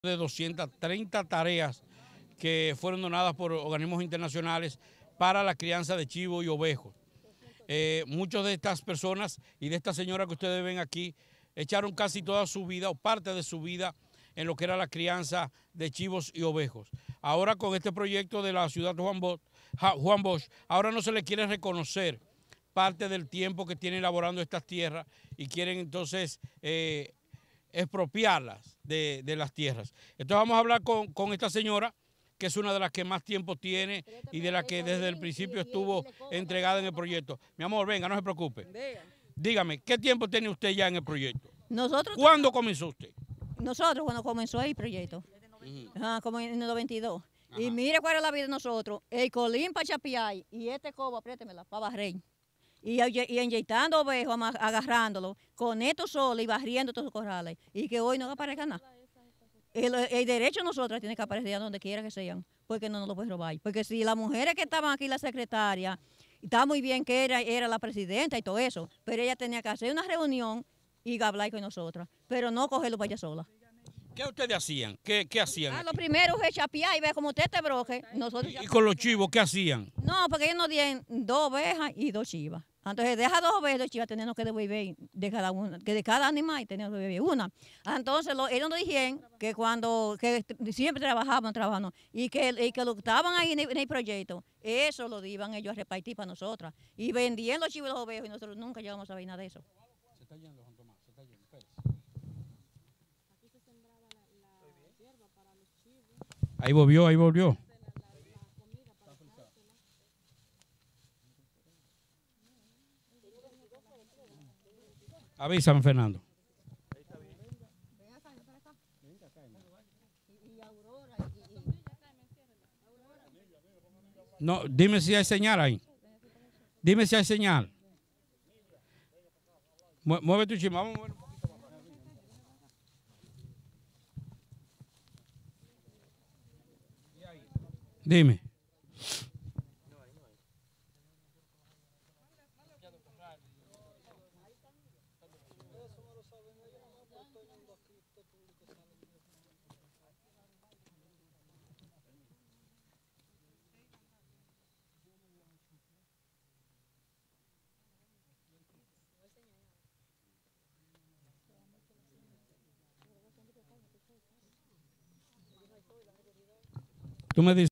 de 230 tareas que fueron donadas por organismos internacionales para la crianza de chivos y ovejos. Muchas de estas personas y de esta señora que ustedes ven aquí echaron casi toda su vida o parte de su vida en lo que era la crianza de chivos y ovejos. Ahora con este proyecto de la ciudad de Juan Bosch, ahora no se le quiere reconocer parte del tiempo que tienen elaborando estas tierras y quieren entonces expropiarlas de las tierras. Entonces vamos a hablar con esta señora, que es una de las que más tiempo tiene y de la que desde el principio estuvo entregada en el proyecto. Mi amor, venga, no se preocupe. Dígame, ¿qué tiempo tiene usted ya en el proyecto? ¿Cuándo comenzó usted? Nosotros cuando comenzó el proyecto, como en el 92. Y mire cuál es la vida de nosotros, el colín para Chapiay y este cobo, apriétemela, para barrer. Y inyectando ovejos, agarrándolo, con esto solo y barriendo todos los corrales. Y que hoy no aparezca nada. El derecho de nosotros tiene que aparecer donde quiera que sean, porque no nos lo pueden robar. Porque si las mujeres que estaban aquí, la secretaria, está muy bien que era la presidenta y todo eso, pero ella tenía que hacer una reunión y hablar con nosotras, pero no cogerlo para ella sola. ¿Qué ustedes hacían? ¿Qué hacían? Lo primero es chapear y ver como usted te broje. ¿Y con los chivos qué hacían? No, porque ellos nos dieron 2 ovejas y 2 chivas. Entonces, deja 2 ovejas y 2 chivas, tenemos que devolver de cada una, que de cada animal tenemos que devolver una. Entonces, ellos nos dijeron que que siempre trabajaban, y que lo que estaban ahí en el proyecto, eso lo iban ellos a repartir para nosotras. Y vendían los chivos y los ovejos y nosotros nunca llegamos a ver nada de eso. Se está yendo, Juan Tomás, se está yendo. Aquí se sembraba la hierba para los chivos. Ahí volvió, ahí volvió. Avísame, Fernando. No, dime si hay señal ahí. Dime si hay señal. Mueve tu chima, vamos a mover un poquito más. Dime. Tú me dices.